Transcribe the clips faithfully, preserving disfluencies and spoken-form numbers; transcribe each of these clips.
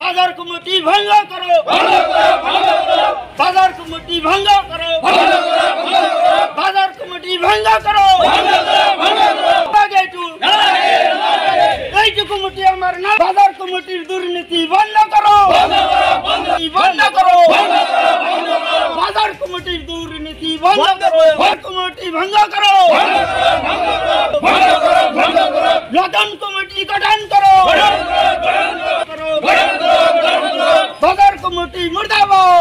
बाजार कमिटी भंग करो, बाजार कमिटी भंग करो, बाजार कमिटी भंग करो, कमिटी हमारे ना बाजार कमिटी दुर्नीति बंद करो, बंद करो, बाजार कमिटी दुर्नीति बंद करो, कमिटी भंग करो, लगन कमिटी गठन करो, बाजार कमिटी मुर्दाबाद,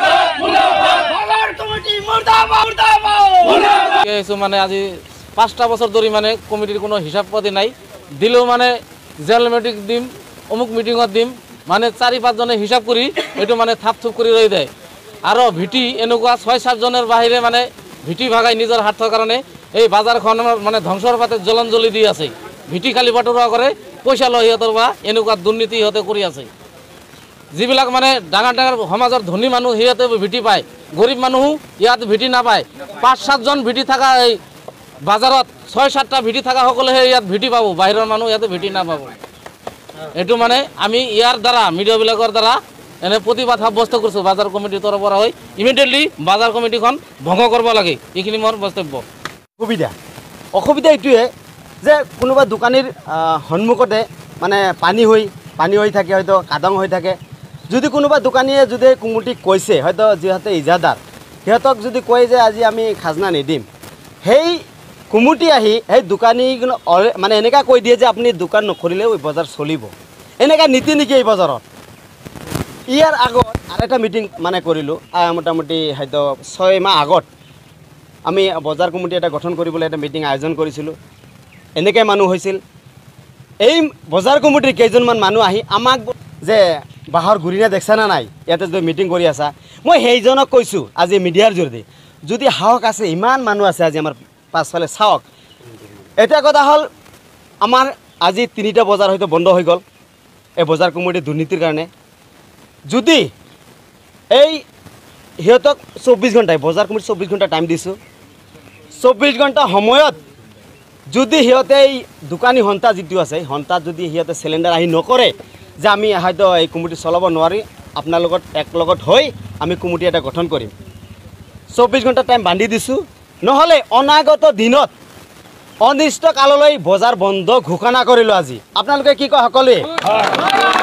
बाजार कमिटी मुर्दाबाद, मुर्दाबाद। কিছু মানে আজি পাঁচটা বছর ধরে মানে কমিটির কোনো হিসাব পাতি নাই, দিলেও মানে জেল মিটিং দিম, অমুক মিটিংত দিম, মানে চারি পাঁচজনে হিসাব করি এইটো মানে থাপ থুপ করে রয়ে দেয়। আৰু ভিটি এনেকুৱা ছয় সাতজনের বাহিরে মানে ভিটি ভাগাই নিজৰ স্বাৰ্থৰ কাৰণে এই বাজাৰখন মানে ধ্বংসৰ পাতে জ্বলঞ্জলি দি আছে। ভিটি খালি বাটৰুৱা কৰে, পইচা লয় সিহঁতৰ বা এনেকুৱা দুৰ্নীতি সিহঁতে কৰি আছে। যিবিলাক মানে ডাঙৰ ডাঙৰ সমাজৰ ধনী মানুহ সিহঁতে ভিটি পায়, গৰীব মানুহ ইয়াত ভিটি নাপায়। পাঁচ সাতজন ভিটি থকা এই বাজাৰত ছয় সাতটা ভিটি থকা সকলেহে ইয়াত ভিটি পাব, বাহিৰৰ মানুহ ইয়াতে ভিটি নাপাব। এইটো মানে আমি ইয়াৰ দ্বাৰা মিডিয়াবিলাকৰ দ্বাৰা এনে প্ৰতিবাদ সাব্যস্ত কৰিছোঁ বাজাৰ কমিটিৰ তৰফৰ পৰা হৈ ইমিডিয়েটলি বাজাৰ কমিটিখন ভংগ কৰিব লাগে, এইখিনি মোৰ বক্তব্য। সুবিধা অসুবিধা এইটোৱে যে কোনোবা দোকানীৰ সন্মুখতে মানে পানী হৈ পানী হৈ থাকে, হয়তো কাদং হৈ থাকে। যদি কোনোবা দোকানীয়ে যদি কমিটিক কৈছে, হয়তো যিহেতু ইজাদাৰ সিহঁতক যদি কয় যে আজি আমি খাজনা নিদিম, সেই কমিটি আহি সেই দোকানী মানে এনেকুৱা কৈ দিয়ে যে আপুনি দোকান নকৰিলেও এই বজাৰ চলিব, এনেকুৱা নীতি নেকি এই বজাৰত। ইয়াৰ আগত আৰু এটা মিটিং মানে কৰিলোঁ, মোটামুটি হয়তো ছয় মাহ আগত আমি বজাৰ কমিটি এটা গঠন কৰিবলৈ এটা মিটিং আয়োজন কৰিছিলোঁ। এনেকৈ মানুহ হৈছিল। এই বজাৰ কমিটিৰ কেইজনমান মানুহ আহি আমাক যে বাঁহৰ গুৰিনা দেখছা না নাই, ইয়াতে যদি মিটিং কৰি আছা, মই সেইজনক কৈছোঁ আজি মিডিয়াৰ জৰিয়তে, যদি সাহস আছে, ইমান মানুহ আছে আজি আমাৰ পাছফালে চাওক। এতিয়া কথা হ'ল আমাৰ আজি তিনিটা বজাৰ হয়তো বন্ধ হৈ গ'ল এই বজাৰ কমিটিৰ দুৰ্নীতিৰ কাৰণে। যদি এই সিহঁতক চৌব্বিছ ঘণ্টাই বজাৰ কমিটি চৌব্বিছ ঘণ্টা টাইম দিছোঁ, চৌব্বিছ ঘণ্টা সময়ত যদি সিহঁতে এই দোকানী সন্থা যিটো আছে সন্থাত যদি সিহঁতে চিলিণ্ডাৰ আহি নকৰে যে আমি হয়তো এই কমিটি চলাব নোৱাৰি, আপোনাৰ লগত এক লগত হৈ আমি কমিটি এটা গঠন কৰিম, চৌব্বিছ ঘণ্টা টাইম বান্ধি দিছোঁ। নহ'লে অনাগত দিনত অনিষ্ট কাললৈ বজাৰ বন্ধ ঘোষণা কৰিলোঁ আজি। আপোনালোকে কি কয় সকলোৱে?